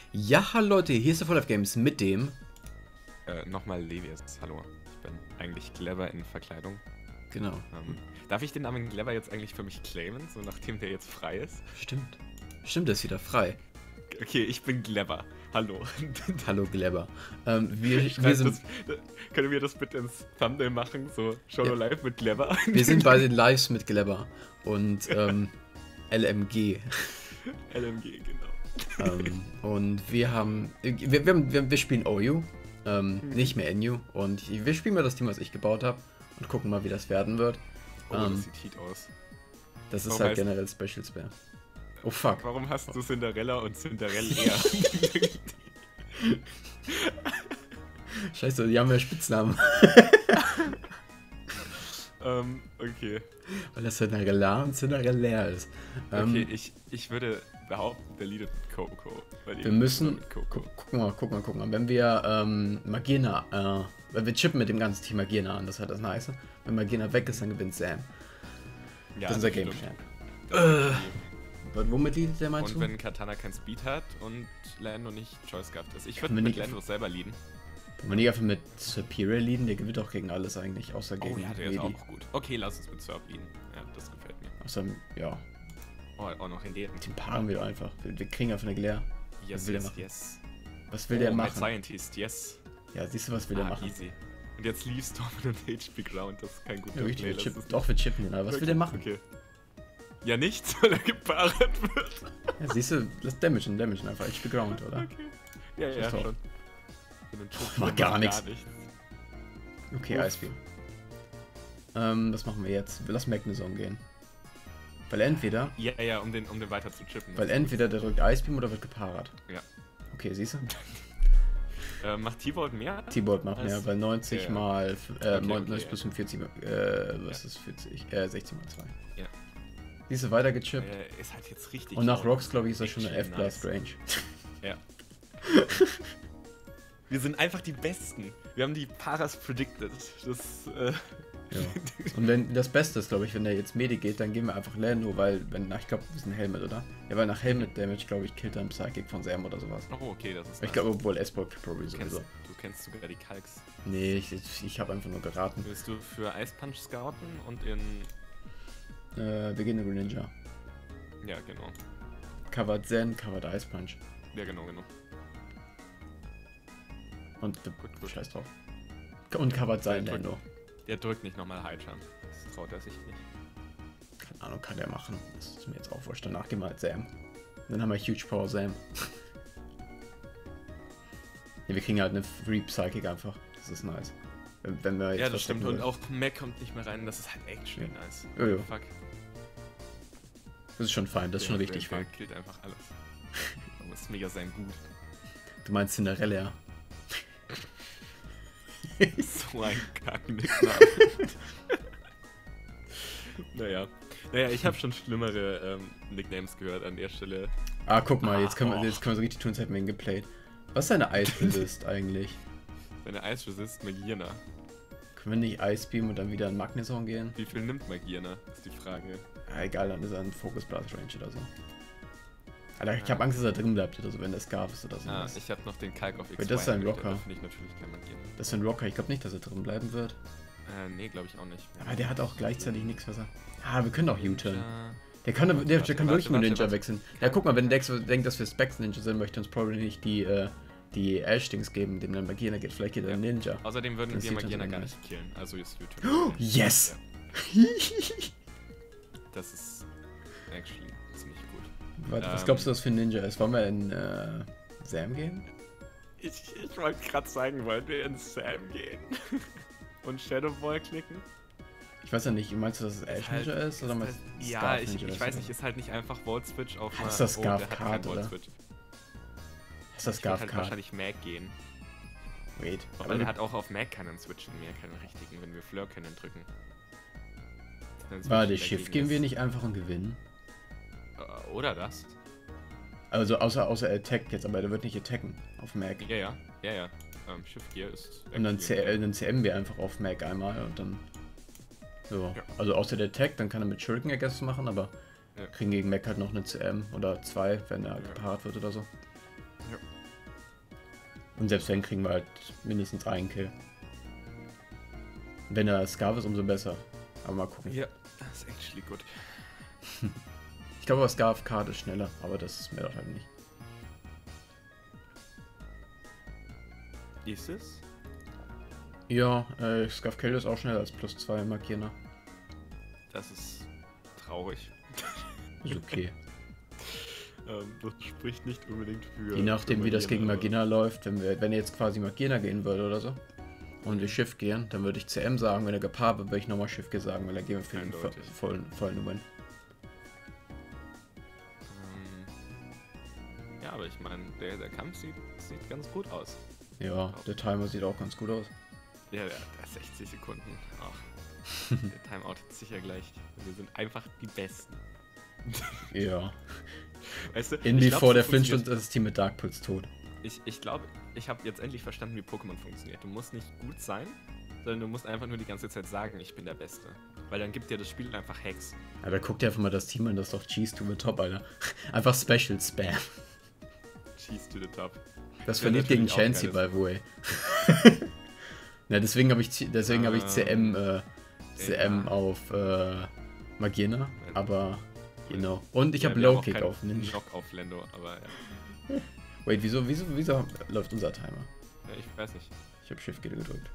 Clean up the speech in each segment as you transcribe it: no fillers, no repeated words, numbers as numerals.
Ja, hallo Leute, hier ist der Full Life Games mit dem. Nochmal Levius. Hallo. Ich bin eigentlich Clever in Verkleidung. Genau. Darf ich den Namen Clever jetzt eigentlich für mich claimen, so nachdem der jetzt frei ist? Stimmt. Stimmt, der ist wieder frei. Okay, ich bin Clever. Hallo. Hallo Glebber. Wir sind. Können wir das bitte ins Thumbnail machen? So, Solo Live mit Clever. Wir sind bei den Lives mit Glebber und LMG. LMG, genau. Und wir haben. Wir spielen OU, nicht mehr NU. Und wir spielen mal das Team, was ich gebaut habe. Und gucken mal, wie das werden wird. Oh, das sieht Heat aus. Das ist halt generell Special Spare. Oh fuck. Warum hast du Cinderella und Cinderella? Scheiße, die haben ja Spitznamen. Okay. Weil das Cinderella und Cinderella ist. Okay, ich würde behaupten, der leadet mit Coco. Wir müssen. Gucken mal. Wenn wir Magina, wenn wir chippen mit dem ganzen Team Magina an, das hat das nice. Wenn Magina weg ist, dann gewinnt Sam. Ja, das ist unser Gameplan. Womit leadet der, meinst du? Und wenn Katana kein Speed hat und Lando nicht choice-scuffed ist. Ich würde mit Lando selber leaden. Kann man nicht einfach mit Superior leaden? Der gewinnt auch gegen alles eigentlich, außer gegen ja, der ist auch gut. Okay, lass uns mit Serb leaden. Ja, das gefällt mir. Außer, ja. Oh, auch noch in dem. Den paaren wir doch einfach. Wir kriegen einfach eine Glare. Yes, was will der machen? Yes. Was will der machen? Scientist, yes. Ja, siehst du, was will der machen? Easy. Und jetzt Leaves Storm und HP Ground, das ist kein guter Play. Doch, wir chippen den, aber was will der machen? Okay. Ja, nichts, weil er gepaart wird. Ja, siehst du, lass damagen einfach. HP Ground, oder? Okay. Ja, schon. Mach gar nichts. Okay, Icebeam. Was machen wir jetzt? Wir lassen Magnezone gehen. Weil entweder... Ja, um den weiter zu chippen. Weil entweder der drückt Icebeam oder wird gepaart. Ja. Okay, siehst du? Macht T-Bolt mehr? T-Bolt macht mehr, weil 90 mal... 90 plus 45... was ist 40? 60 mal 2. Ja. Siehst du, weiter gechippt. Ist halt jetzt richtig... Und nach Rocks, glaube ich, ist das schon eine F-Blast-Range. Ja. Wir sind einfach die Besten. Wir haben die Paras predicted. Das, ja. Und wenn das Beste ist, glaube ich, wenn der jetzt Medi geht, dann gehen wir einfach Lando, weil, ich glaube, wir sind Helmet, oder? Ja, weil nach Helmet Damage, glaube ich, killt er einen Psychic von Sam oder sowas. Oh, okay, das ist ich glaube, obwohl S-Ball probably sowieso. Du kennst sogar die Kalks. Nee, ich habe einfach nur geraten. Willst du für Ice Punch scouten und in... wir gehen in Greninja. Ja, genau. Covered Zen, covered Ice Punch. Ja, genau. Und scheiß drauf. Und covered sein Lando. Der drückt nicht nochmal High Jump. Das traut er sich nicht. Keine Ahnung, kann der machen. Das ist mir jetzt auch wurscht. Danach gehen wir halt Sam. Dann haben wir Huge Power Sam. Ja, wir kriegen halt eine Free Psychic einfach. Das ist nice. Wenn wir jetzt ja, das stimmt. Und auch Mac kommt nicht mehr rein. Das ist halt actually nice. Jojo. Fuck. Das ist schon fein. Das ist schon richtig fein. Der killt einfach alles. Das ist mega sein gut. Du meinst Cinderella? So ein Kack-Nickname. Naja, ich habe schon schlimmere Nicknames gehört an der Stelle. Ah, guck mal, jetzt können wir so richtig tun, als hätten wir ihn geplayt. Was ist seine Ice Resist eigentlich? Seine Ice Resist Magierna. Können wir nicht Ice Beam und dann wieder in Magnezone gehen? Wie viel nimmt Magierna, ist die Frage. Ja, egal, dann ist er ein Focus Blast Range oder so. Alter, ich habe Angst, dass er drin bleibt oder so, wenn der Scarf ist oder so. Ich habe noch den Kalk auf X2. Das ist ein Rocker. Das finde ich natürlich kein Magierna. Das ist ein Rocker, ich glaube nicht, dass er drin bleiben wird. Nee, glaube ich auch nicht. Aber der hat auch gleichzeitig nichts, was er... Ah, wir können auch U-Turn. Der kann wirklich mit Ninja wechseln. Ja, guck mal, wenn Dex denkt, dass wir Specs Ninja sind, möchte uns probably nicht die Ash-Dings geben, dem dann Magierna geht. Vielleicht geht er Ninja. Außerdem würden wir Magierna gar nicht killen. Also ist U-Turn. Oh, yes! Das ist actually ziemlich gut. Warte, was glaubst du, was für ein Ninja ist? Wollen wir in Sam gehen? Ich wollte gerade sagen, wollen wir in Sam gehen? Und Shadow Ball klicken? Ich weiß ja nicht, meinst du, dass es Ash Ninja ist? Oder meinst du ja, ich weiß nicht, ist halt nicht einfach Volt Switch auf einer... Ist das Scarf Card, oder? Ist das Scarf Card? Halt wahrscheinlich Mag gehen. Wait. Aber der hat auch auf Mag keinen switchen mehr, keinen richtigen, wenn wir Fleur können drücken. Warte, Shift gehen wir nicht einfach und gewinnen? Oder das? Also außer Attack jetzt, aber der wird nicht attacken auf Mag. Ja. Shift Gear ist... Und dann CM wir einfach auf Mag einmal und dann... So, ja. Also außer der Attack, dann kann er mit Shuriken Guess machen, aber kriegen gegen Mag halt noch eine CM oder 2, wenn er gepaart wird oder so. Ja. Und selbst wenn, kriegen wir halt mindestens einen Kill. Wenn er Scarf ist, umso besser. Aber mal gucken. Ja, das ist actually gut. Ich glaube, aber Scarf Card ist schneller, aber das ist mir doch halt nicht. Ist es? Ja, Scarf Kill ist auch schneller als +2 Markierer. Das ist traurig. Ist okay. Das spricht nicht unbedingt für... Je nachdem, wie das gegen Magina, Magina läuft, wenn er jetzt quasi Magina gehen würde oder so und wir Shift gehen, dann würde ich CM sagen, wenn er gepaart wird, würde ich nochmal Shift sagen, weil dann gehen wir für den Eindeutig. vollen Win. Ja, aber ich meine, der Kampf sieht ganz gut aus. Ja, der Timer sieht auch ganz gut aus. Ja, der 60 Sekunden. Ach, der Timeout hat sicher gleich. Wir sind einfach die Besten. Ja. Weißt du, Indy ich glaub, vor so der Flinch funktioniert- und das Team mit Dark Pulse tot. Ich glaube, ich habe jetzt endlich verstanden, wie Pokémon funktioniert. Du musst nicht gut sein, sondern du musst einfach nur die ganze Zeit sagen, ich bin der Beste. Weil dann gibt dir das Spiel einfach Hacks. Aber guck dir einfach mal das Team an, das ist doch Cheese to the Top, Alter. Einfach Special Spam. Cheese to the top. Das Ja, verliert gegen natürlich auch Chansey, by geiles- the way. Ja, deswegen habe ich CM ja. auf Magina, aber genau. Und ich Ja, habe wir haben Low auch Kick keinen auf Ninja. Knock auf Lendo, aber ja. Wait, wieso läuft unser Timer? Ja, ich weiß nicht. Ich habe Shift gedrückt.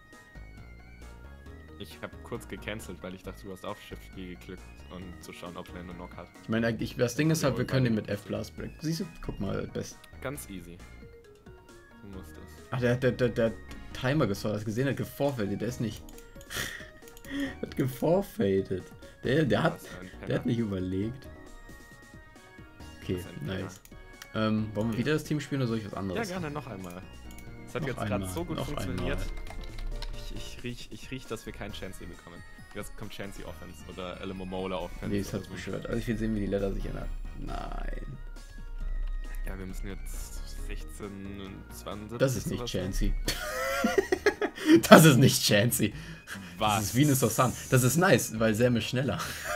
Ich habe kurz gecancelt, weil ich dachte, du hast auf Shift G geklickt und zu schauen, ob Lendo Knock hat. Ich meine, eigentlich, das Ding ist halt, wir Ja, können den beide- mit F-Blast break. Siehst du? Guck mal, best. Ganz easy. Du musst es. Ach, der Timer gesword, hast du gesehen, hat geforfadet, der ist nicht. Hat geforfadet. Der hat Was für ein Penner. Der hat nicht überlegt. Okay, Was ein Penner. nice. Wollen wir wieder das Team spielen oder soll ich was Ja, anderes? gerne noch einmal. Es hat Noch jetzt gerade einmal, so gut noch funktioniert. einmal. Ich riech, dass wir keinen Chansey bekommen. Jetzt kommt Chansey Offense oder Elemomola Offense. Nee, es oder hat so. beschwört. Also ich will sehen, wie die Letter sich ändert. Nein. Ja, wir müssen jetzt 16 und 20. Das ist nicht sowas machen. Chansey. Das ist nicht Chansey. Was? Das ist Venus of Sun. Das ist nice, weil Sam ist schneller.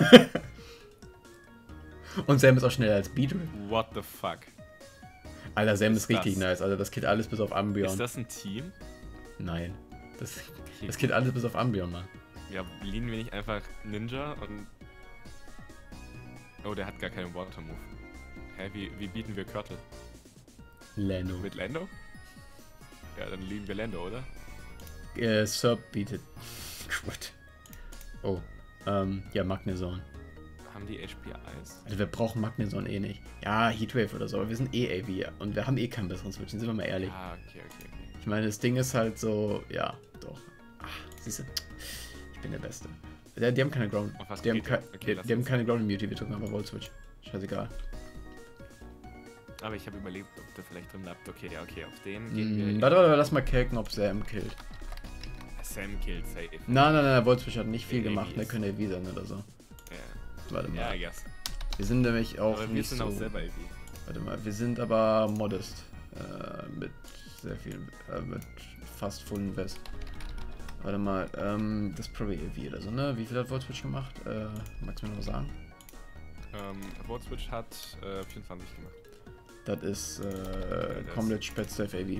Und Sam ist auch schneller als Beedrill. What the fuck? Alter, Sam Ist ist richtig das- nice. Also das killt alles bis auf Umbreon. Ist das ein Team? Nein. Das Okay. killt alles bis auf Umbreon, Mann. Ja, leanen wir nicht einfach Ninja und... Oh, der hat gar keinen Water-Move. Hä, wie bieten wir Körtel? Lando. Mit Lando? Ja, dann leanen wir Lando, oder? Serb bietet. Gut. Oh. Ja, Magnezone. Haben die HP Eis? Also wir brauchen Magnezone eh nicht. Ja, Heatwave oder so, aber wir sind eh AV und wir haben eh keinen besseren Switch, sind wir mal ehrlich. Ah, okay. Ich meine, das Ding ist halt so, ja, doch. Ach, siehst du, ich bin der Beste. Die haben keine Ground. Auf was Die haben, geht der? Okay, lass die haben uns- keine Ground Immunity, wir drücken einfach Volt Switch. Scheißegal. Aber ich habe überlegt, ob der vielleicht drin bleibt. Okay, ja, okay, auf den gehen wir. Warte, lass mal calken, ob Sam killt. Sam killt safe. Nein, Volt Switch hat nicht viel AV gemacht, ne, ist- könnte AV sein oder so. Ja, Warte ja, mal. I guess. Wir sind nämlich auch Aber wir nicht sind so... auch selber AV. Warte mal, wir sind aber modest. Mit sehr viel, mit fast Full Invest. Warte mal, das Probably AV oder so, ne? Wie viel hat Volt Switch gemacht? Magst du mir noch sagen? Vote Switch hat 24 gemacht. Das ist das- komplett Spätzle AV.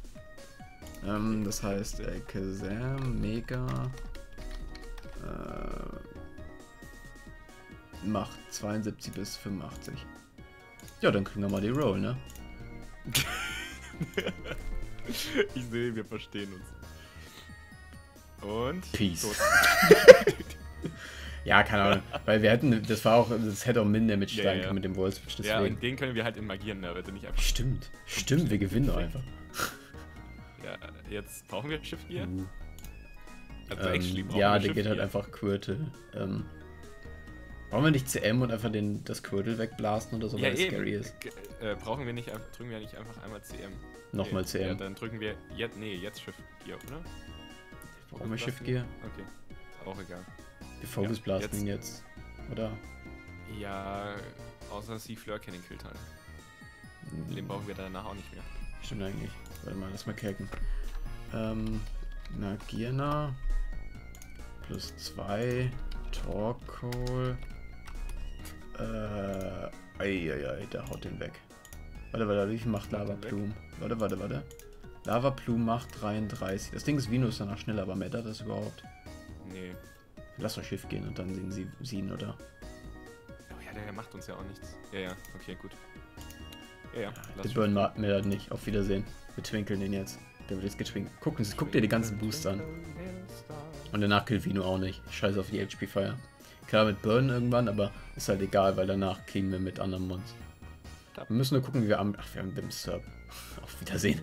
Das heißt, Kazam, Mega macht 72 bis 85. Ja, dann kriegen wir mal die Roll, ne? Ich sehe, wir verstehen uns. Und? Peace. Tot. Ja, keine Ahnung. Weil wir hätten, das hätte auch Min-Damage Ja, steigen ja. können mit dem Volt Switch, Ja, deswegen. und den können wir halt in Magieren, ne? Bitte nicht einfach. Stimmt, wir gewinnen doch einfach. Ja, jetzt brauchen wir Shift Gear. Also actually brauchen Ja, wir der Shift geht halt Gear. einfach Quirtle. Brauchen wir nicht CM und einfach das Quirtle wegblasten oder so, Ja, weil es eben. scary ist? Brauchen wir nicht, drücken wir nicht einfach einmal CM. Nochmal Ja, CM. dann drücken wir jetzt Shift Gear, oder? Brauchen wir Focus Shift blasten? Gear? Okay, ist auch egal. Wir Focus Ja, blasten ihn jetzt. Oder? Ja, außer Seafleur kann den Killteil. Den brauchen wir danach auch nicht mehr. Stimmt eigentlich. Warte mal, lass mal calken. Nagierna. Plus 2. Torkohl. Eieiei, der haut den weg. Warte, wie viel macht Lava Plume? Warte. Lava Plume macht 33. Das Ding ist, Vino ist danach schneller, aber mattert das überhaupt? Nee. Lass doch Schiff gehen und dann singen sie ihn, oder? Oh ja, der macht uns ja auch nichts. Ja, ja, okay, gut. Ja, ja. Der Burn mattert nicht. Auf Wiedersehen. Wir twinkeln den jetzt. Der wird jetzt getwinkelt. Guck dir die ganzen Booster an. Und danach killt Vino auch nicht. Scheiße auf die HP-Fire. Klar mit Burn irgendwann, aber ist halt egal, weil danach kriegen wir mit anderen Mons. Wir müssen nur gucken, wie wir Ach, wir haben Bimsterb. Auf Wiedersehen.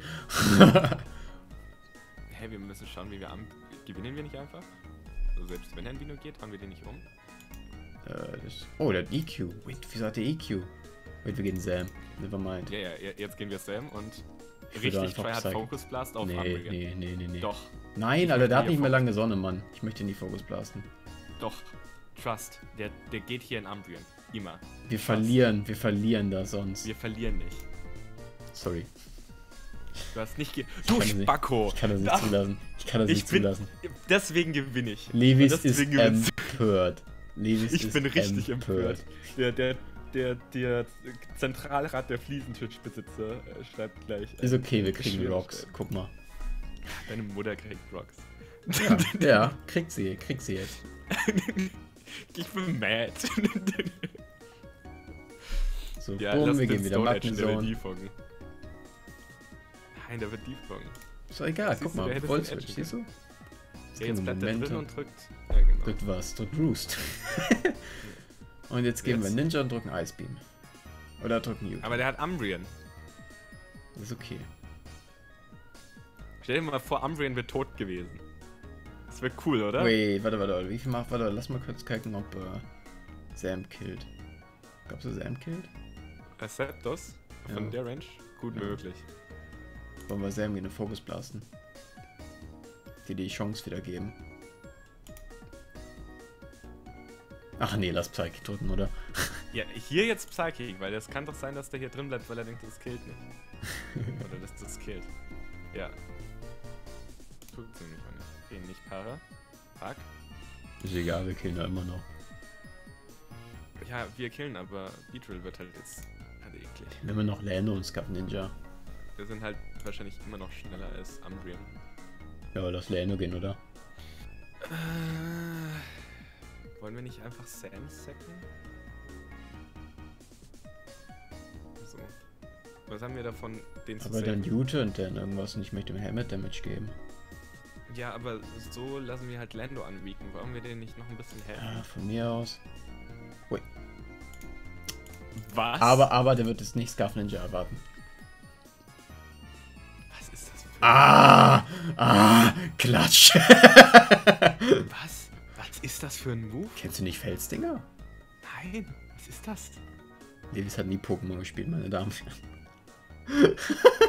Hey, wir müssen schauen, wie wir gewinnen wir nicht einfach? Also selbst wenn ein Vino geht, haben wir den nicht um. Oh, der hat EQ. Wait, wieso hat der EQ? Wait, wir gehen Sam. Nevermind. Ja, ja, jetzt gehen wir Sam und Ich würde richtig einfach tryhard Psyche. Focus Blast auf Nee, Umbreon. nee. Doch, Nein, Ich Alter, der hat möchte nicht mehr hier lange Sonne, Mann. Ich möchte ihn die Focus blasten. doch. Trust. Der geht hier in Umbreon. Immer. Wir verlieren da sonst. Wir verlieren nicht. Sorry. Du hast nicht kann Du das nicht. Spacko! Ich kann das nicht Ach, zulassen. Ich kann das nicht zulassen. Deswegen gewinne ich. Levis Und ist deswegen gewinnst empört. Levis Ich ist bin richtig empört. Der Zentralrat der Fliesentischbesitzer schreibt gleich. Ist okay, wir kriegen Beschwerde Rocks. stellen. Guck mal. Deine Mutter kriegt Rocks. Ja, kriegt sie jetzt. Ich bin mad. So, Ja, boom, lass wir den gehen wieder Stone Edge, der wird Magnezone. defoggen. Nein, der wird defoggen. Ist doch egal, Siehst guck du, mal, der hätte Vollswitch, den Edge siehst du? Ja, jetzt bleibt er drin Momentum. und drückt. Ja, genau. Drückt was? Drückt Roost. Und jetzt geben wir Jetzt. Ninja und drücken Ice Beam. Oder drücken U. Aber der hat Umbreon. Das ist okay. Stell dir mal vor, Umbreon wäre tot gewesen. Das wäre cool, oder? Wait, warte. Wie viel macht, warte, lass mal kurz gucken, ob Sam killt. Glaubst du, Sam killt? Septos von Ja. der Range? Gut Ja. möglich. Wollen wir Sam eine Focus blasten? Die Chance wieder geben. Ach nee, lass Psyche drücken, oder? Ja, hier jetzt Psychic, weil das kann doch sein, dass der hier drin bleibt, weil er denkt, das killt nicht. Oder dass das killt. Ja. Tut's nämlich auch nicht. Okay, nicht Para. Fuck. Ist egal, wir killen da immer noch. Ja, wir killen, aber Beatrill wird halt jetzt halt eklig. Immer noch Lando und Scuff Ninja. Wir sind halt wahrscheinlich immer noch schneller als Umbreon. Ja, lass Lando gehen, oder? Wollen wir nicht einfach Sam sacken? So. Was haben wir davon, den zu Aber dann sacken? Jute und dann irgendwas und ich möchte ihm Helmet Damage geben. Ja, aber so lassen wir halt Lando anweaken. Wollen wir den nicht noch ein bisschen helfen? Ja, von mir aus. Ui. Was? Aber der wird jetzt nicht Scuff Ninja erwarten. Was ist das für Klatsch. Was? Was ist das für ein Move? Kennst du nicht Felsdinger? Nein, was ist das? Levis hat nie Pokémon gespielt, meine Damen und Herren.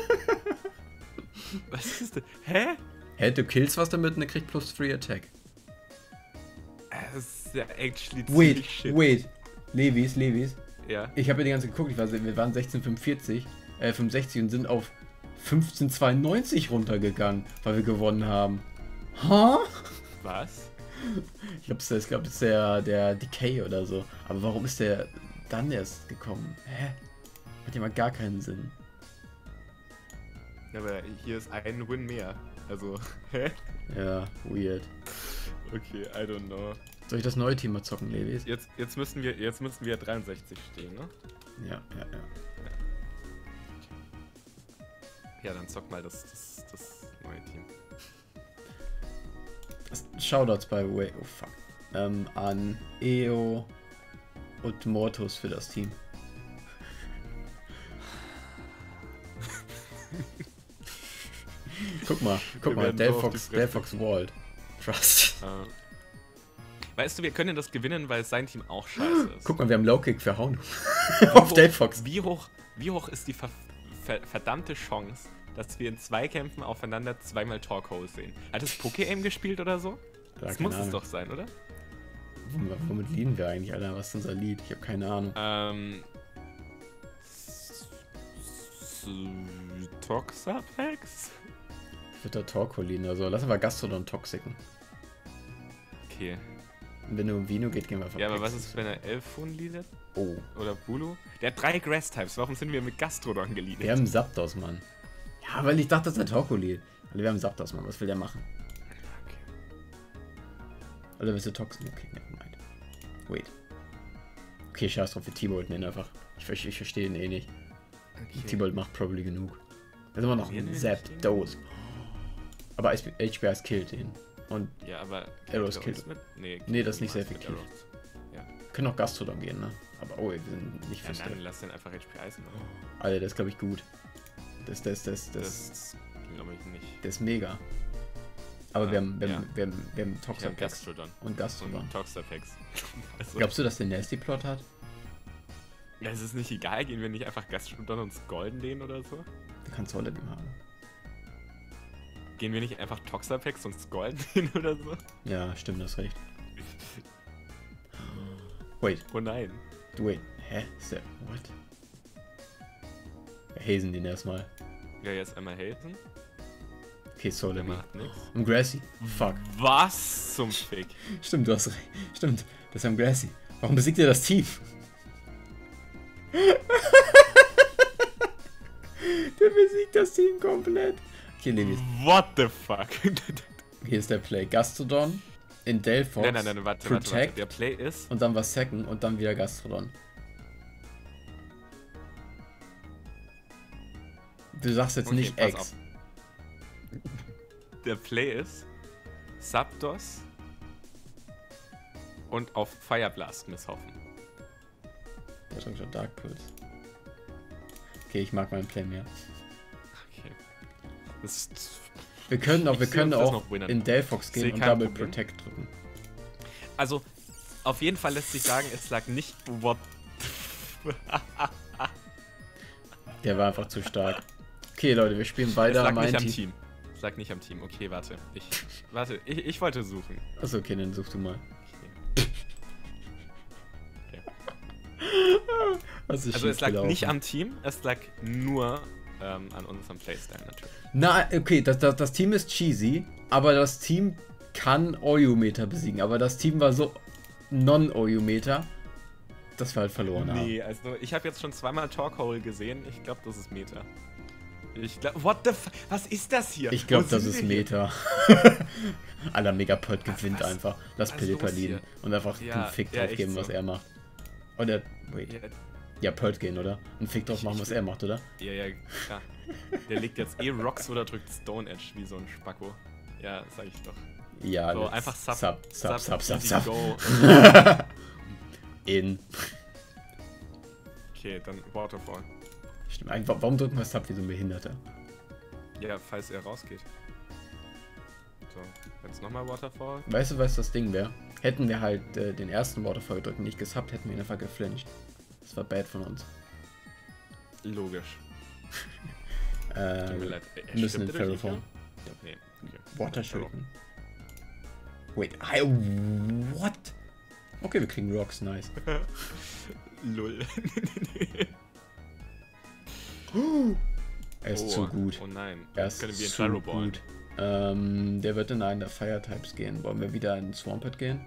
Was ist das? Hä? Hä, du killst was damit und er kriegt plus 3 Attack. Das ist ja actually Wait, ziemlich shit. wait. Levis. Ja. Ich habe ja die ganze Zeit geguckt, wir waren 65 und sind auf 1592 runtergegangen, weil wir gewonnen haben. Ha? Was? Ich glaube, das ist der Decay oder so. Aber warum ist der dann erst gekommen? Hä? Hat ja mal gar keinen Sinn. Ja, aber hier ist ein Win mehr. Also, hä? Ja, weird. Okay, I don't know. Soll ich das neue Team mal zocken, Levis? Jetzt müssen wir 63 stehen, ne? Ja. Ja, dann zock mal das neue Team. Shoutouts by the way, oh fuck. An EO und Mortus für das Team. guck mal, werden so auf die Fresse Delphox Wald. Trust. Weißt du, wir können das gewinnen, weil sein Team auch scheiße ist. Guck mal, wir haben Low Kick verhauen. Auf Delphox. Wie hoch ist die verdammte Chance, dass wir in Zweikämpfen aufeinander zweimal Torkoal sehen? Hat es Poké-Aim gespielt oder so? Ja, Das keine muss es Ahnung. doch sein, oder? Womit lieben wir eigentlich, Alter? Was ist unser Lied? Ich habe keine Ahnung. Toxapex? Wird der Torkolin oder so. Lass aber Gastrodon Toxiken. Okay. Und wenn du um Vino geht, gehen wir einfach. Ja, aber Pex. was ist, wenn er Elfun leadet? Oh. Oder Bulu? Der hat 3 Grass-Types. Warum sind wir mit Gastrodon Wir geleadet? haben Zapdos, Mann. Ja, weil ich dachte, das ist der Torkolit. Alle, wir haben Zapdos, Mann. Was will der machen? Okay. Oder willst du Toxin? Okay, nevermind. Wait. Okay, scheiß drauf, wir T-Bolt nennen einfach. Ich verstehe ihn eh nicht. Okay. T-Bolt macht probably genug. Da ist immer noch ein Zapdos. Aber HBS killt ihn. Und ja, aber Arrows killt. Nee, das ist nicht sehr effektiv. Ja. Wir können auch Gastrodon gehen, ne? Aber oh, wir sind nicht fürs Nein, lass den einfach HP Eisen machen. Alter, das ist glaube ich gut. Das glaube ich nicht. Das ist mega. Aber wir haben Toxapex Toxapex und Gastrodon. Und Toxapex. Also, glaubst du, dass der Nasty Plot hat? ja, es ist nicht egal, gehen wir nicht einfach Gastrodon und Golden den oder so? Du kannst Holle dem haben. Gehen wir nicht einfach Toxapex und Golden den oder so? Ja, stimmt, das recht. Wait. Oh nein. Wait. Hä? Ist der. What? Wir hazen den erstmal. Ja, jetzt einmal Hazen. Okay, Solar Der Beam. macht nix. Und Grassy. Fuck. Was zum Fick? Stimmt, du hast recht. Stimmt, das ist ein Grassy. Warum besiegt ihr das Team? Der besiegt das Team komplett. Okay, Levis. What the fuck? Hier ist der Play. Gastrodon in Delphox. Nein, warte. Der Play ist... Und dann was Second und dann wieder Gastrodon. Du sagst jetzt Okay, nicht pass X. auf. Der Play ist Zapdos und auf Fire Blast misshoffen. Der drückt schon Dark Pulse. Okay, ich mag meinen Play mehr. Okay. Das ist, Wir können auch in Delphox gehen und Double Problem. Protect drücken. Also, auf jeden Fall lässt sich sagen, es lag nicht... What? Der war einfach zu stark. Okay, Leute, wir spielen weiter. Es lag mein nicht am Team. Es lag nicht am Team. Okay, warte. Ich wollte suchen. Achso, okay, dann such du mal. Okay. Also es lag nicht am Team, es lag nur an unserem Playstyle natürlich. Na, okay, das Team ist cheesy, aber das Team kann Oyumeter besiegen. Aber das Team war so non-Oyumeter, dass wir halt verloren haben. Nee, also ich habe jetzt schon zweimal Talkhole gesehen. Ich glaube, das ist Meta. Ich glaube, what the fuck? Was ist das hier? Ich glaube, das ist Meta. Aller Megapod gewinnt einfach. Lass Pelipper liegen und einfach einen Fick drauf geben, was er macht. Oder, wait. Ja, Pert gehen, oder? Einen Fick drauf machen, was er macht, oder? Ja, klar. Der legt jetzt Rocks oder drückt Stone Edge wie so ein Spacko. Ja, sag ich doch. Ja, so, einfach Sub. Go. In. Okay, dann Waterfall. Stimmt, warum drücken wir Sub wie so ein Behinderter? Ja, falls er rausgeht. So, jetzt nochmal Waterfall. Weißt du, was das Ding wäre? Hätten wir halt den ersten Waterfall gedrückt und nicht gesubbt, hätten wir ihn einfach geflincht. Das war bad von uns. Logisch. Tut mir leid. Müssen in Ferroform. Nee, okay. Water Shuriken. Wait, what? Okay, wir kriegen Rocks, nice. Lull. Er ist zu gut. Oh nein, er ist können wir in zu Gyro ballen. Gut. Der wird in einen der Fire-Types gehen. Wollen wir wieder in Swampert gehen?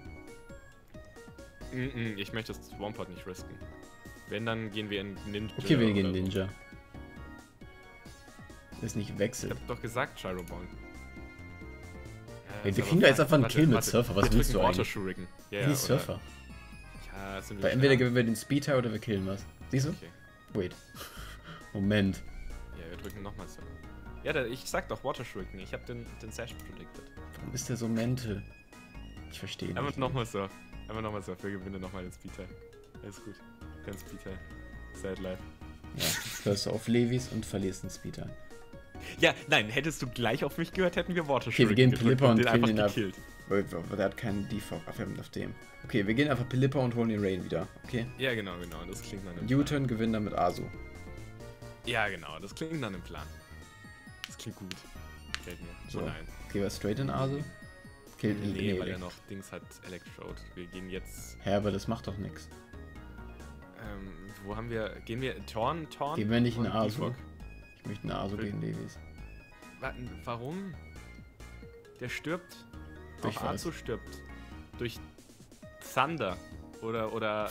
Ich möchte das Swampert nicht risken. Wenn, dann gehen wir in Ninja. Okay, wir gehen Ninja. Ist nicht wechseln. Ich hab doch gesagt Gyro ballen. Wir kriegen da jetzt einfach einen Kill mit Surfer. Was willst du eigentlich? Ja, wie Surfer? Ja, sind wir weil entweder gewinnen wir den Speed oder wir killen was. Siehst du? Okay. Wait. Moment. Ja, wir drücken nochmal Surfer. Ja, ich sag doch Water Shuriken. Ich hab den Sash predicted. Warum ist der so mental? Ich verstehe nicht. Einfach nochmal Surf. Einfach nochmal Surf. Wir gewinnen nochmal den Speed-Teil. Alles gut. Kein Speed-Teil. Sad life. Ja, hörst du auf Levis und verlierst den Speed-Teil. Ja, nein, hättest du gleich auf mich gehört, hätten wir Water Okay, wir gehen Pelipper und killen ihn ab. gekillt. Der hat keinen Default auf dem. Okay, wir gehen einfach Pelipper und holen den Rain wieder. Okay? Ja, genau. Das klingt nach einem U-Turn gewinnt dann mit Asu. Ja, genau. Das klingt nach einem Plan. Das klingt gut. Gefällt mir. So. Oh nein. Gehen wir straight in Asu? Okay, Nee, weil er noch Dings hat, Electrode. Wir gehen jetzt... Hä, aber das macht doch nichts. Wo haben wir... Gehen wir Torn? Gehen wir nicht in Asu? Defog? Ich möchte in Asu gegen Levis. Warum? Der stirbt. Durch auch Azu stirbt. Durch Thunder. Oder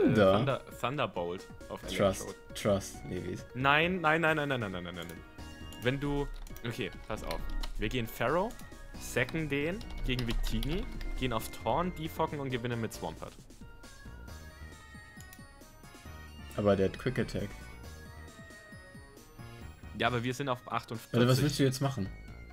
Thunder? Thunderbolt auf Trust, Levis. Nein. wenn du... Okay, pass auf. Wir gehen Pharaoh, sacken den gegen Victini, gehen auf Thorn, defoggen und gewinnen mit Swampert. Aber der hat Quick Attack. Ja, aber wir sind auf 48. Also was willst du jetzt machen?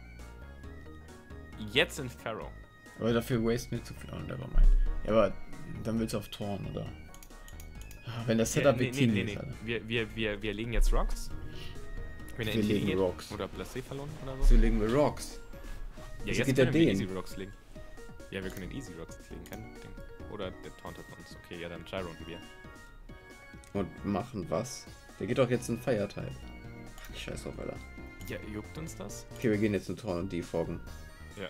Jetzt in Pharaoh. Aber dafür waste nicht zu viel. Oh, nevermind. Ja, aber dann willst du auf Thorn, oder? Wenn das Setup Victini ist, Alter. Wir legen jetzt Rocks. Wenn Wir legen Rocks. Oder Placé verloren oder so. So legen wir Rocks. Ja, jetzt jetzt geht können der wir den. Easy Rocks legen. Ja, wir können Easy Rocks legen, kein Ding. Oder der tauntet uns. Okay, ja, dann Gyron wir. Und machen was? Der geht doch jetzt in Fire-Type. Ach, scheiß drauf, Alter. Ja, juckt uns das? Okay, wir gehen jetzt in Thorn und defoggen. Ja.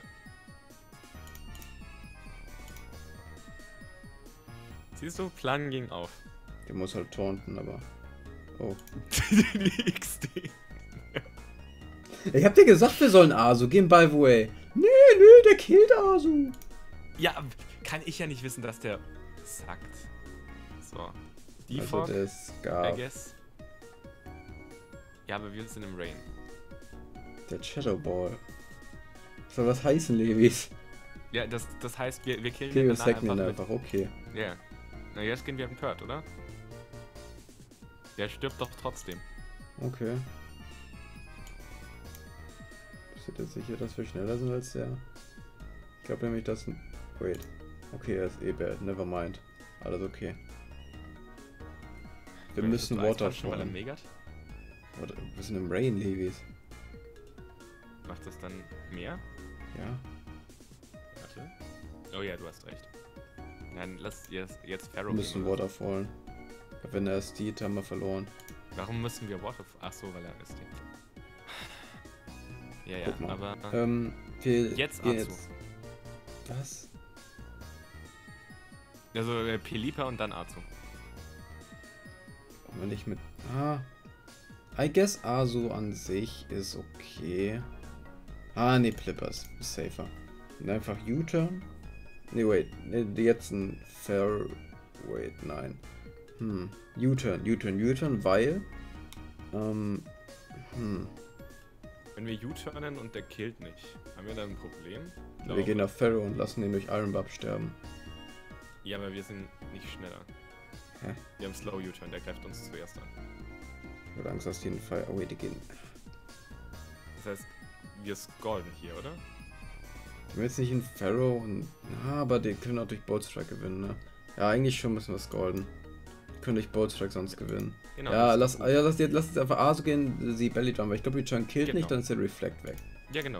Siehst du, Plan ging auf. Der muss halt taunten, aber... Oh. Die XD. Ich hab dir gesagt, wir sollen Asu gehen, by the way. Nee, der killt Asu. Ja, kann ich ja nicht wissen, dass der sagt. So. Defog, Also das gab I guess. Ja, aber wir sind im Rain. der Shadow Ball. Soll was heißen, Levis? Ja, das heißt, wir killen Okay, wir danach sacken ihn mit- einfach, okay. Ja. Na, jetzt gehen wir im Kurt, oder? Der stirbt doch trotzdem. Okay. Bist du dir sicher, dass wir schneller sind als der? Ich glaube nämlich, dass... Wait. Okay, er ist eh bad. Nevermind. Alles okay. Wir müssen Water schon, weil er fallen. megert. Wir sind im Rain, Levis. Macht das dann mehr? Ja. Warte. Oh ja, du hast recht. Nein, lass jetzt Pharaoh Wir müssen gehen, oder? Water fallen. Wenn er steht, haben wir verloren. Warum müssen wir Water... Ach so, weil er ist. Ja, ja, Guck mal. aber... Wir Jetzt gehen Azu. Was? Also Pelipa und dann Azu. Aber nicht mit... I guess Asu an sich ist okay. Ne, Plippers. Ist safer. Und einfach U-Turn. Ne, wait. Jetzt ein Fair... Wait, nein. U-Turn, weil... Wenn wir U-turnen und der killt nicht, haben wir da ein Problem? Wir gehen auf Pharaoh und lassen ihn durch Iron Bub sterben. Ja, aber wir sind nicht schneller. Hä? Wir haben Slow U-Turn, der greift uns zuerst an. Ich hab Angst, dass die in Fire... Oh, wait, die gehen... Das heißt, wir scrollen hier, oder? Die haben jetzt nicht in Pharaoh und... aber die können auch durch Bolt Strike gewinnen, ne? Ja, eigentlich schon müssen wir scrollen. Die können durch Bolt Strike sonst gewinnen. Genau. Ja, das ist gut. lass jetzt einfach Asu gehen, sie Belly Drum, weil ich glaube, Return killt Genau. nicht, dann ist der Reflect weg. Ja, genau.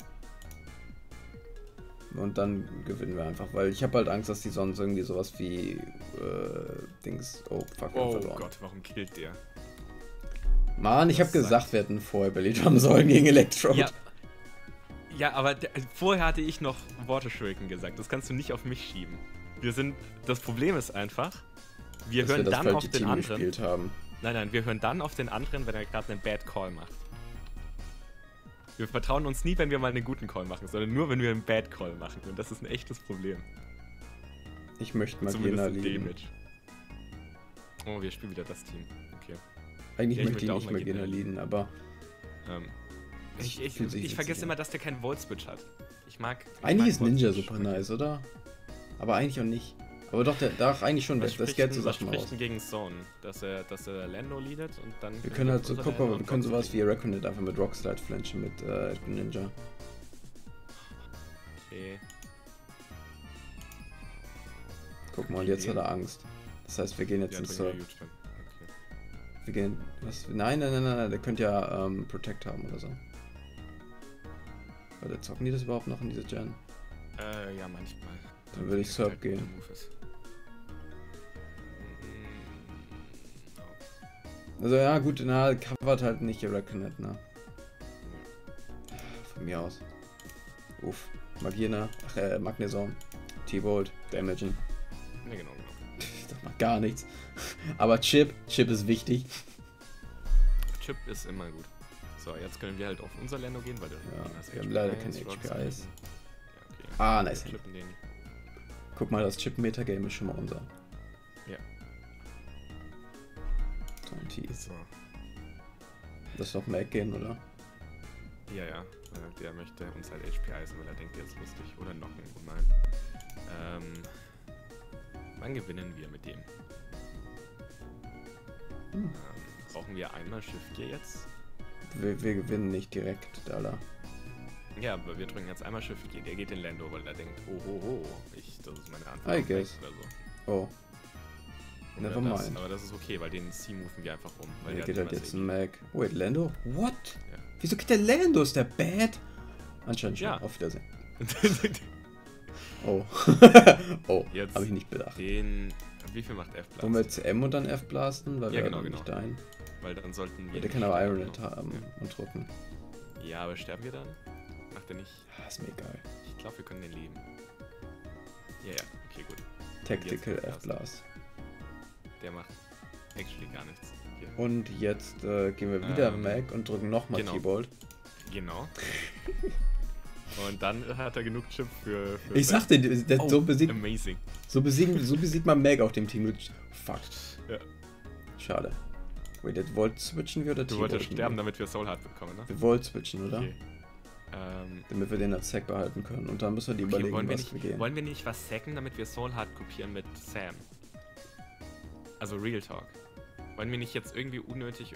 Und dann gewinnen wir einfach, weil ich habe halt Angst, dass die sonst irgendwie sowas wie Dings... Oh, fuck, wir haben Oh verloren. Gott, warum killt der? Mann, ich habe Das gesagt, wir hätten vorher Belly Drum sollen gegen Electrode. Ja, aber vorher hatte ich noch Water Shuriken gesagt. Das kannst du nicht auf mich schieben. Das Problem ist einfach, wir Dass hören wir das dann auf falsche den Team anderen. gespielt haben. Nein, wir hören dann auf den anderen, wenn er gerade einen Bad Call macht. Wir vertrauen uns nie, wenn wir mal einen guten Call machen, sondern nur, wenn wir einen Bad Call machen. Und das ist ein echtes Problem. Ich möchte Zumindest Magina im lieben. Damage. Oh, wir spielen wieder das Team. Okay. Eigentlich Ja, ich möchte ich möchte nicht auch Magina Magina lieben, aber Ich fühlt sich vergesse sicher. immer, dass der keinen Volt Switch hat. Ich mag eigentlich ist Volt Ninja Switch. super nice, oder? Aber eigentlich auch nicht. Aber doch, eigentlich schon, das Geld zu was Sachen spricht aus. denn gegen Zone? Dass er Lando leadet und dann... Wir können halt so, unsere guck mal, Lando wir und können Gott sowas wie fliegen. Reckoned einfach mit Rockslide flanchen mit Ninja. Okay. Guck mal, und Okay. jetzt hat er Angst. Das heißt, wir gehen jetzt Ja, ins bring Circle. mir YouTube. Okay. Wir gehen. Was? Nein, der könnte ja Protect haben oder so. Oder zocken die das überhaupt noch in diese Gen? Ja, manchmal. Dann würde ich Wenn Serp halt gehen. guter Move ist. Oh. Also ja gut, covert halt nicht Reckoned, ne? Von mir aus. Uff. Magina, Magneson, T-Bolt, Damagen. Ja, genau. Das macht gar nichts. Aber Chip ist wichtig. Chip ist immer gut. So, jetzt können wir halt auf unser Lando gehen, weil der Ja, Gegner ist wir haben HP leider 1, keine Rocks HP Eis. kriegen. Ja, okay. Ah, nice. Wir chippen den. Guck mal, das Chip-Metagame ist schon mal unser. Ja. So ein T. So. Das ist doch Mag gehen, oder? Ja, ja. Der möchte uns halt HP eisen, weil er denkt, der ist lustig. Oder knocken. Oh nein. Wann gewinnen wir mit dem? Brauchen wir einmal Shift Gear jetzt? Wir gewinnen nicht direkt, Alter. Ja, aber wir drücken jetzt einmal Shift Gear. Der geht in Lando, weil er denkt, oh, das ist meine Antwort. I guess. Oder so. Oh. Never mind. Aber das ist okay, weil den C-moven wir einfach rum. Weil Der der geht halt jetzt ein ein Mac. Wait, Lando? What? Ja. Wieso geht der Lando? Ist der bad? Anscheinend schon. Ja. Auf Wiedersehen. Oh. Oh, Jetzt habe ich nicht bedacht. Wie viel macht F-Blast? Wollen wir jetzt M und dann F blasten? Weil Ja, wir genau, haben nicht ein. Weil dann sollten wir... Ja, der kann aber Ironet haben und drücken. Ja, aber sterben wir dann? Macht er nicht... Ah, ist mir egal. Ich glaube, wir können den leben. Ja, okay, gut. Tactical Jetzt F blast. Der macht actually gar nichts. Hier. Und jetzt gehen wir wieder Mac und drücken nochmal genau. T-Bolt. Genau. Und dann hat er genug Chip für ich sagte, so besiegt amazing. so besiegt man Mac auf dem Team. Fuck. Ja. Schade. Wait, jetzt wollt switchen wir oder Du T-Bolt? wolltest sterben, damit wir Soul Heart bekommen, ne? Wir wollen switchen, oder? Okay. Damit wir den als Sack behalten können. Und dann müssen wir die überlegen, wollen was wir gehen. Wollen wir nicht was sacken, damit wir Soul Heart kopieren mit Sam? Also Real Talk. Wollen wir nicht jetzt irgendwie unnötig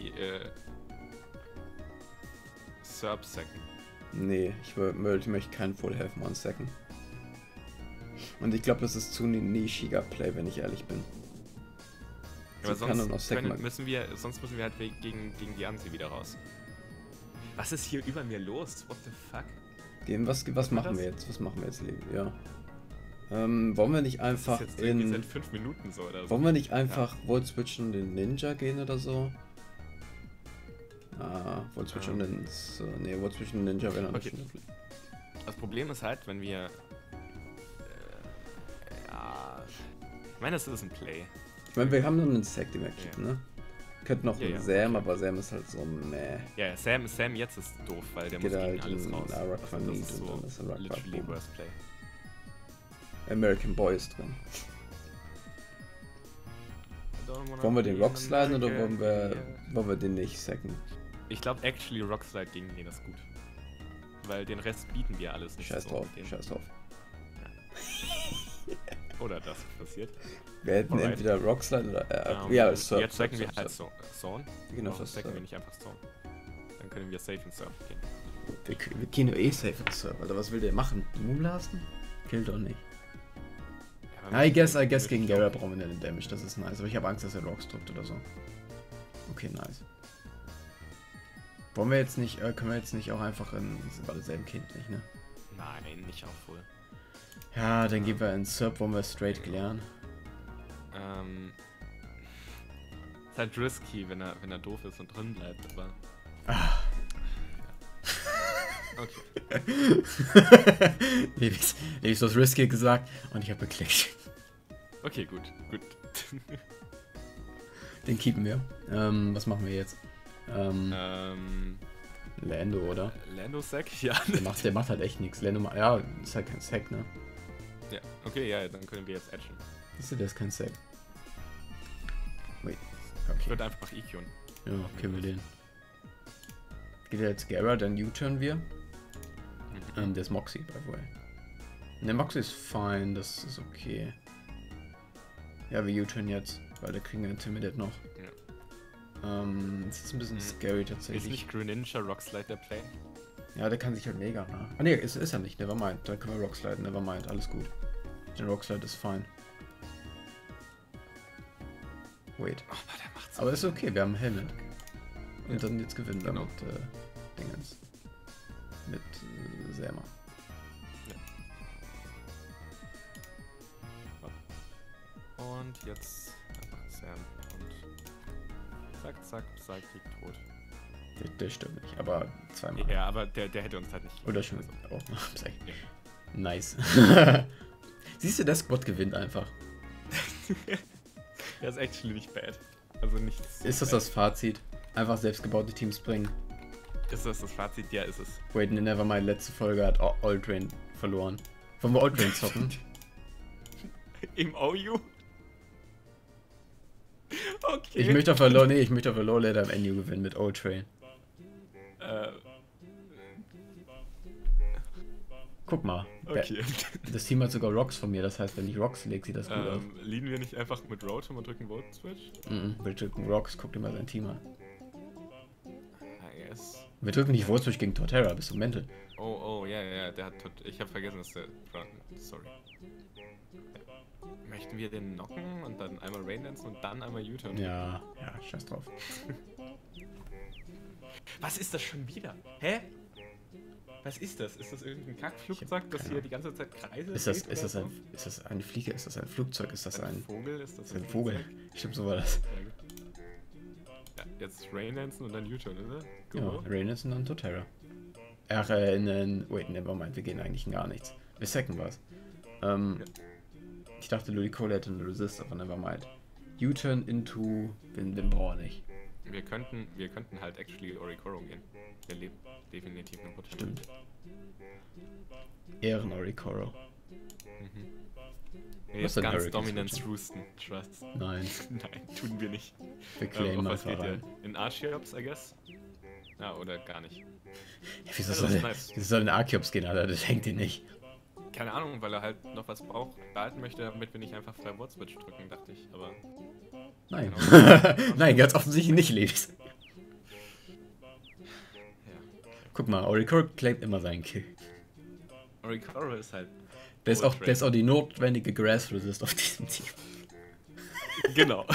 Serb sacken? Nee, ich möchte keinen Full Health Mon sacken. Und ich glaube, das ist zu ein nischiger Play, wenn ich ehrlich bin. Aber Sie kann nur noch sonst sacken. müssen wir halt gegen die Anzi wieder raus. Was ist hier über mir los? What the fuck? Was machen wir jetzt? Was machen wir jetzt, ja. Wollen wir nicht einfach das ist jetzt irgendwie seit 5 Minuten so oder so. Wollen wir nicht einfach Volt switchen und den Ninja gehen oder so? Volt switchen und den... Nee, Volt switchen und Ninja wäre noch nicht schön. Das Problem ist halt, wenn wir... ich meine, das ist ein Play. Ich meine, wir haben nur einen Sack, den wir kriegen, ne? Wir könnten noch einen Sam, aber Sam ist halt so meh. Ja, Sam jetzt ist doof, weil der muss gegen halt alles raus. Das ist und so dann ist er literally worst play. American Boy ist drin. Wollen wir den Rock sliden oder wollen wir den nicht sacken? Ich glaube, actually Rock Slide gegen den ist gut. Weil den Rest bieten wir alles nicht. Scheiß drauf, scheiß drauf. Ja. Oder das passiert. Wir hätten entweder Rock Slide oder... ja, Surf. Jetzt sacken wir halt Zone. Genau, das sacken wir nicht einfach Zone. Dann können wir safe in Surf gehen. Wir gehen nur safe in Surf, Alter. Was will der machen? Moonblasten? Killt doch nicht. I guess gegen Gara brauchen wir den Damage, das ist nice. Aber ich habe Angst, dass er Rocks drückt oder so. Okay, nice. Wollen wir jetzt nicht, können wir jetzt nicht auch einfach in... Sind wir selben Kind nicht, ne? Nein, nicht auch wohl. Ja, dann gehen wir in Surf, wollen wir straight klären. Ist halt risky, wenn er doof ist und drin bleibt, aber... Okay. Ich was risky gesagt und ich habe geklickt. Okay, gut. Den keepen wir. Was machen wir jetzt? Lando, oder? Lando Sack? Ja. Der macht halt echt nichts. Lando ja, ist halt kein Sack, ne? Ja, okay, ja, dann können wir jetzt edgen. Siehst du, der ist kein Sack. Wait. Okay. Ich würde einfach EQen. Ja, killen wir den. Geht ja jetzt Gara, dann U-turn wir. Der ist Moxie, by the way. Ne, Moxie ist fine, das ist okay. Ja, wir U-turn jetzt, weil da kriegen wir Intimidate noch. Ja. Das ist ein bisschen scary tatsächlich. Ist nicht Greninja Rockslide der Play? Ja, der kann sich halt mega nach. Ah ne, ist er nicht, nevermind. Dann können wir Rockslide, nevermind, alles gut. Der Rockslide ist fine. Wait. Oh, der macht's. Aber ist okay, wir haben Helmet. Und ja. dann jetzt gewinnen wir Genau. mit Dingens. Mit Selma. Ja. Und jetzt einfach Sam und zack, Psychic tot. Der stimmt nicht, aber zweimal. Ja, aber der hätte uns halt nicht. Oder schon. Also. Oh, ja. Nice. Siehst du, der Squad gewinnt einfach. Der ist actually nicht bad. Also nichts. Ist das das Fazit? Einfach selbstgebaute Teams bringen. Ist das Fazit? Ja, ist es. Wait, nevermind, letzte Folge hat Alltrain verloren. Wollen wir Alltrain zocken? Im OU? Okay. Ich möchte auf Low Later im NU gewinnen mit Alltrain. Guck mal. Okay. Das Team hat sogar Rocks von mir, das heißt, wenn ich Rocks lege, sieht das gut aus. Leaden wir nicht einfach mit Rotom und drücken Vote Switch? Wir drücken Rocks, guck dir mal sein Team an. I guess. Wir drücken nicht Vote Switch gegen Torterra, bist du mental? Oh, ja, der hat ich habe vergessen, dass der... Sorry. Ja. Möchten wir den knocken und dann einmal Rain Dance und dann einmal U-Turn? Ja, scheiß drauf. Was ist das schon wieder? Hä? Was ist das? Ist das irgendein Kackflugzeug, das hier die ganze Zeit kreiselt? Ist das eine Fliege? Ist das ein Flugzeug? Ist das ein Vogel? Ist das ein Vogel? Stimmt, so war das. Ja, jetzt Rain Dancen und dann U-Turn, oder? Ja, Rain Dancen und dann Torterra. Ach, wait, nevermind, wir gehen eigentlich in gar nichts. Wir sacken was. Ich dachte, Ludicolo hätte einen Resist, aber nevermind. U-Turn into... Den brauchen wir nicht. Wir könnten halt actually Oricoro gehen. Der lebt definitiv eine Potenzial. Stimmt. Ehren Oricoro. Jetzt ganz Dominance roosten. Trust. Nein. Nein, tun wir nicht. Wir claimen was einfach rein. In Archeops, I guess? Ja, oder gar nicht. Ja, wieso soll in Archeops gehen, Alter? Das hängt ihn nicht. Keine Ahnung, weil er halt noch was behalten möchte, damit wir nicht einfach frei Switch drücken, dachte ich. Aber... Nein. Genau. Nein, ganz offensichtlich nicht, Ladies. Ja. Guck mal, Oricoro claimt immer seinen Kill. Oricoro ist halt... Der ist auch die notwendige Grass Resist auf diesem Team. Genau.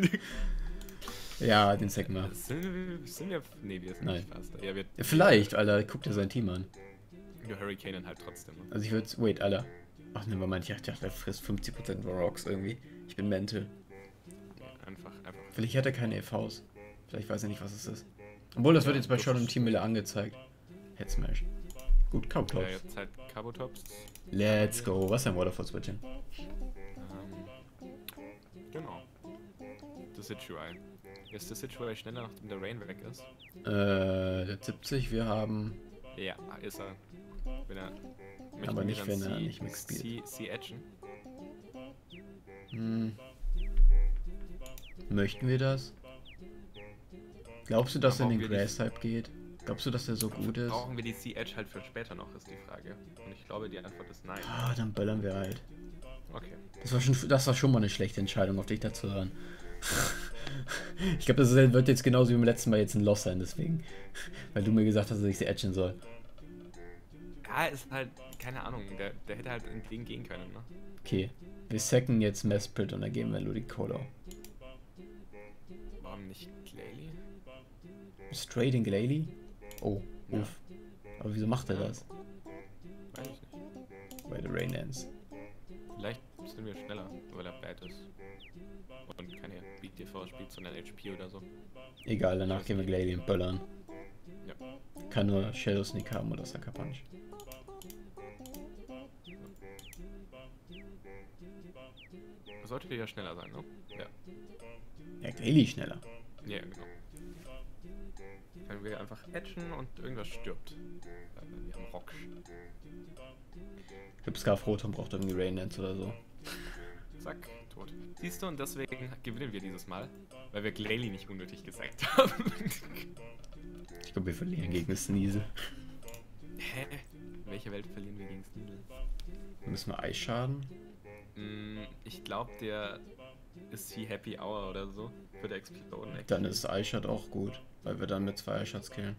Ja, den sacken wir. Sind wir... Nee, wir sind nicht faster. Ja, Vielleicht, Alter, guck dir sein Team an. Wir Hurricanen halt trotzdem. Ne? Also ich würde... Wait, Alter. Ach, ne, Moment, ich dachte, der frisst 50% Rocks irgendwie. Ich bin mental. Ja, einfach. Vielleicht hat er keine EVs. Vielleicht weiß er nicht, was es ist. Obwohl, das wird jetzt bei Shot im Team Miller angezeigt. Head Smash. Gut, Kabutops. Ja, jetzt halt Kabutops. Let's go. Was ist ein Waterfall Switching? Genau. The Situai. Ist der Situai schneller, nachdem der Rain weg ist? Der 70, wir haben... Ja, ist er. Wenn er... Aber nicht, wenn er nicht mehr spielt. C-Action. Möchten wir das? Glaubst du, dass er in den Grass-Type geht? Glaubst du, dass der so gut ist? Brauchen wir die C-Edge halt für später noch, ist die Frage. Und ich glaube, die Antwort ist nein. Ah, dann böllern wir halt. Okay. Das war schon mal eine schlechte Entscheidung, auf dich dazu hören. Ich glaube, das wird jetzt genauso wie beim letzten Mal jetzt ein Loss sein, deswegen. Weil du mir gesagt hast, dass ich sie edgen soll. Ja, ist halt, keine Ahnung, der hätte halt entgegen gehen können, ne? Okay, wir sacken jetzt Mesprit und dann geben wir Ludicolo. Warum nicht Glalie? Straight in Glalie? Oh, Ja. uff. Aber wieso macht er das? Weiß ich nicht. Bei der Rain Dance. Vielleicht sind wir schneller, weil er bad ist. Und keine Beat TV spielt, sondern HP oder so. Egal, danach gehen wir Glalie und böllern. Ja. Kann nur Shadow Sneak haben oder Sucker Punch. Sollte ja schneller sein, ne? Ja. Ja, Glalie schneller. Ja, genau. Können wir einfach edgen und irgendwas stirbt. Wir haben Rock. Ich glaube, Scarf Rotom braucht irgendwie Rain Dance oder so. Zack, tot. Siehst du, und deswegen gewinnen wir dieses Mal, weil wir Glalie nicht unnötig gesagt haben. Ich glaube, wir verlieren gegen Sneasel. Hä? In welcher Welt verlieren wir gegen Sneasel? Müssen wir Eisschaden? Ich glaube, der ist wie Happy Hour oder so. Für der Explosion. Dann ist Eishard auch gut, weil wir dann mit 2 Eishards killen.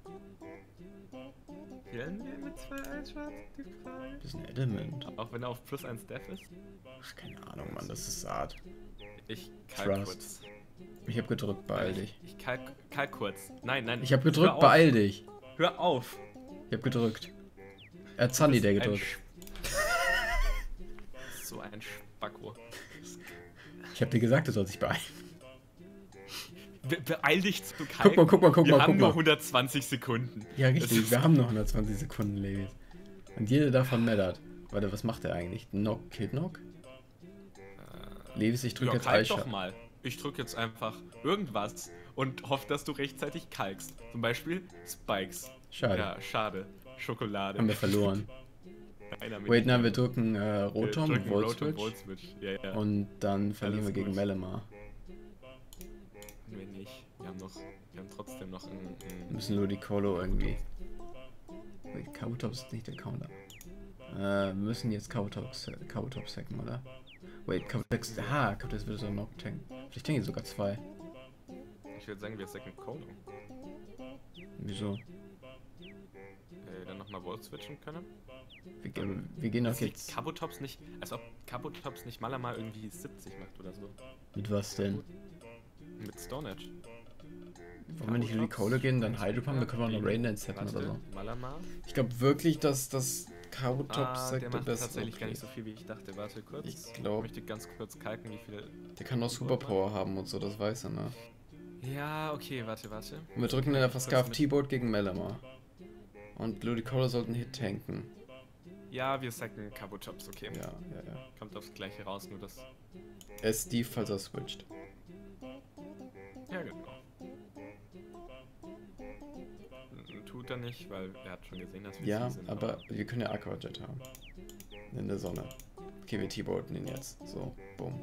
Killen wir mit 2 Eisshots? Die Frage. Bisschen Element. Auch wenn er auf +1 Death ist? Ach, keine Ahnung, Mann, das ist Saat. Ich kalk kurz. Ich hab gedrückt, beeil dich. Ich kalk kurz. Nein. Ich hab gedrückt, beeil dich. Hör auf. Ich hab gedrückt. Er hat Sunny der gedrückt. So ein Spacko. Ich hab dir gesagt, du sollst dich beeilen. Beeil dich zu kalken. Guck mal. Wir haben nur 120 Sekunden. Ja, richtig, wir haben noch 120 Sekunden, Levis. Und jede davon mattert. Warte, was macht er eigentlich? Knock, Kid Knock? Levis, ich drücke jetzt kalk Eischaden. doch mal. Ich drücke jetzt einfach irgendwas und hoffe, dass du rechtzeitig kalkst. Zum Beispiel Spikes. Schade. Ja, schade. Schokolade. Haben wir verloren. Wait, nein, wir drücken Rotom, Volt Switch. Ja. Und dann verlieren Alles wir gegen gut. Melemar. Nee, nicht. Wir haben trotzdem noch ein... Wir müssen Ludicolo irgendwie... Wait, Kabutops ist nicht der Counter. Wir müssen jetzt Cowtop sacken, oder? Wait, Cowtops. Aha, Cowtops wird so noch tanken. Ich denke sogar 2. Ich würde sagen, wir sacken Kono. Wieso? Dann nochmal Volt switchen können. Wir gehen doch jetzt. Kabutops nicht, als ob Kabutops nicht Malamar irgendwie 70 macht oder so. Mit was denn? Mit Stone Edge. Wollen wir nicht in die Kohle gehen, dann Hydropump, wir können auch noch Rain Dance setzen oder so. Malamar. Ich glaube wirklich, dass das Cowtops der macht besser. tatsächlich gar nicht so viel, wie ich dachte. Warte kurz. Ich glaube. Ich möchte ganz kurz kalken, wie viel. Der kann noch Superpower haben und so, das weiß er, ne? Ja, okay, warte. Und wir drücken dann einfach Scarf T-Board gegen Malamar. Und Ludicolo sollten Hit tanken. Ja, wir sacken Kabutops, okay. Ja. Kommt aufs Gleiche raus, nur das. Er ist Steve, falls er switcht. Ja, genau. Tut er nicht, weil er hat schon gesehen, dass wir Ja, sind. aber wir können ja Aquajet haben. In der Sonne. Okay, wir T-Boarden ihn jetzt. So, boom.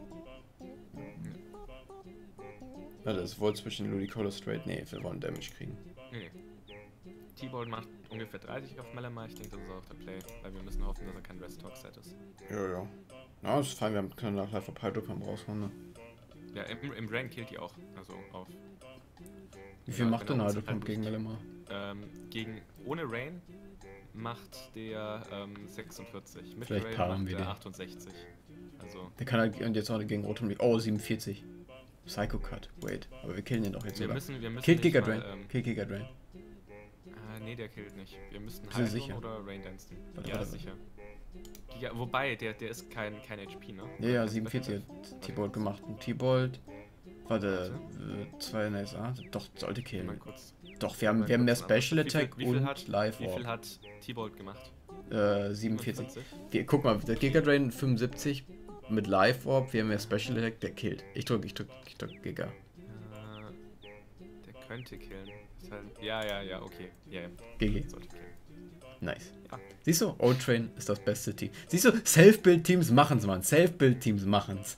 Warte, es Volt zwischen Ludicolo straight. Nee, wir wollen Damage kriegen. Nee. T-Bolt macht ungefähr 30 auf Malamar. Ich denke, das ist auch der Play, weil wir müssen hoffen, dass er kein Rest-Talk-Set ist. Ja. Na, das ist fein, wir können nach Life of Hydropump rausholen, ne? Ja, im Rain killt die auch. Also auf. Wie viel macht denn Hydropump gegen Malamar? Ohne Rain macht der 46. Mit Vielleicht Rain paaren macht wir der den. 68. Also. Der kann halt und jetzt auch gegen Rotom. Oh, 47. Psycho Cut. Wait. Aber wir killen den doch jetzt Wir sogar. müssen Killt Giga nicht mal, Drain. Kill Giga Drain. Nee, der killt nicht. Wir müssen Bist du Hydron sicher? oder Rain Dancen. Warte, Ja, warte. sicher. Wobei, der ist kein HP, ne? Ja, 47 hat T-Bolt gemacht. Und T-Bolt. Warte, 2 NSA. Doch, sollte Mal killen. kurz. Doch, wir haben mehr Special Attack wie viel und hat, Live Wie viel Orb. hat T-Bolt gemacht? 47. Guck mal, der Giga Drain 75 mit Live Orb. Wir haben mehr Special Attack, der killt. Ich drück Giga. Der könnte killen. Ist halt, ja, okay. Ja. GG. Sollte killen. Nice. Ja. Siehst du, O-Train ist das beste Team. Siehst du, Self-Build-Teams machen's, Mann. Self-Build-Teams machen's.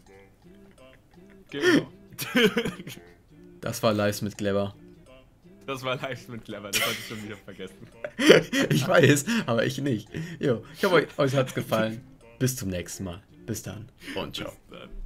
Genau. Das war Lives mit Clever. Das war live mit Clever, das hatte ich schon wieder vergessen. Ich weiß, aber ich nicht. Jo, ich hoffe, euch hat's gefallen. Bis zum nächsten Mal. Bis dann und ciao. Bis dann.